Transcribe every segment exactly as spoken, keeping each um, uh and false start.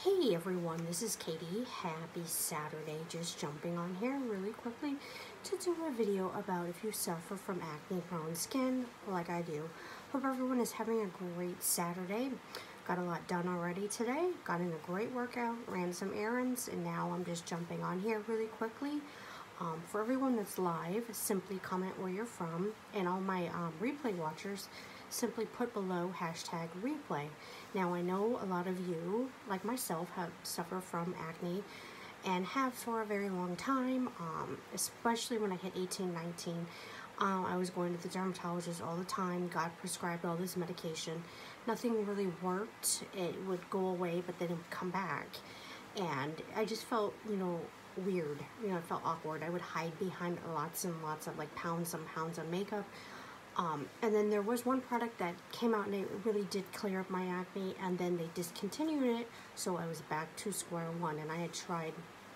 Hey everyone, this is Katie. Happy Saturday. Just jumping on here really quickly to do a video about if you suffer from acne prone skin like I do. Hope everyone is having a great Saturday. Got a lot done already today. Got in a great workout, ran some errands, and now I'm just jumping on here really quickly. Um, for everyone that's live, simply comment where you're from, and all my um, replay watchers, simply put below hashtag replay. Now I know a lot of you, like myself, have suffered from acne and have for a very long time, um, especially when I hit eighteen, nineteen. Um, I was going to the dermatologist all the time, got prescribed all this medication. Nothing really worked. It would go away, but then it would come back. And I just felt, you know, weird. You know, it felt awkward. I would hide behind lots and lots of like pounds and pounds of makeup. Um, and then there was one product that came out and it really did clear up my acne, and then they discontinued it, so I was back to square one. And I had tried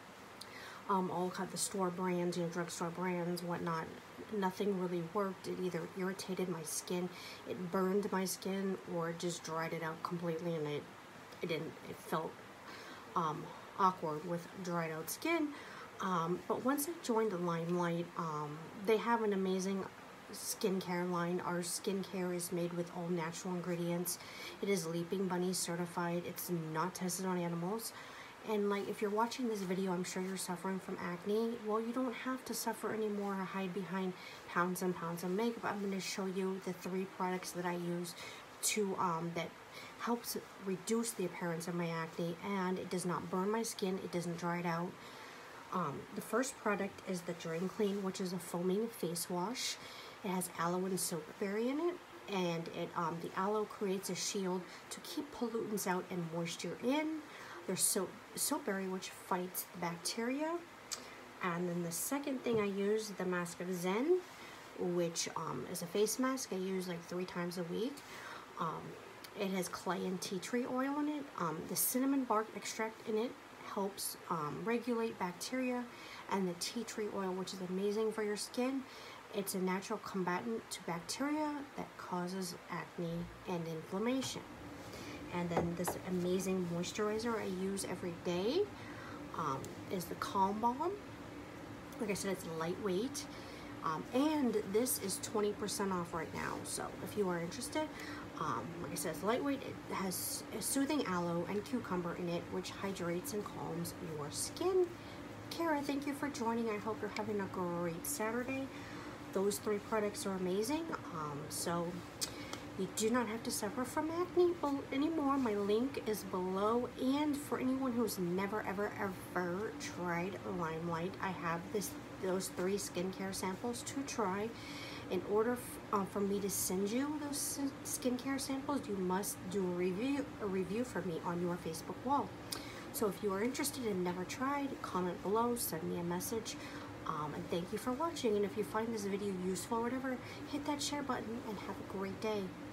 um, all kind of the store brands, you know, drugstore brands, whatnot. Nothing really worked. It either irritated my skin, it burned my skin, or it just dried it out completely, and it, it didn't, it felt um, awkward with dried out skin. Um, but once I joined the Limelight, um, they have an amazing skincare line. Our skincare is made with all natural ingredients. It is Leaping Bunny certified. It's not tested on animals. And like, if you're watching this video, I'm sure you're suffering from acne. Well, you don't have to suffer anymore or hide behind pounds and pounds of makeup. I'm going to show you the three products that I use to um, that helps reduce the appearance of my acne, and it does not burn my skin. It doesn't dry it out. Um, the first product is the Drain Clean, which is a foaming face wash. It has aloe and soapberry in it, and it um, the aloe creates a shield to keep pollutants out and moisture in. There's soap, soapberry, which fights the bacteria. And then the second thing I use is the Mask of Zen, which um, is a face mask I use like three times a week. Um, it has clay and tea tree oil in it. Um, the cinnamon bark extract in it helps um, regulate bacteria, and the tea tree oil, which is amazing for your skin. It's a natural combatant to bacteria that causes acne and inflammation. And then this amazing moisturizer I use every day um, is the Calm Balm. Like I said, it's lightweight. Um, and this is twenty percent off right now. So if you are interested, um, like I said, it's lightweight. It has a soothing aloe and cucumber in it, which hydrates and calms your skin. Kara, thank you for joining. I hope you're having a great Saturday. Those three products are amazing. Um, so you do not have to suffer from acne anymore. My link is below. And for anyone who's never, ever, ever tried Limelight, I have this those three skincare samples to try. In order uh, for me to send you those skincare samples, you must do a review, a review for me on your Facebook wall. So if you are interested and never tried, comment below, send me a message. Um, and thank you for watching. And if you find this video useful or whatever, hit that share button and have a great day.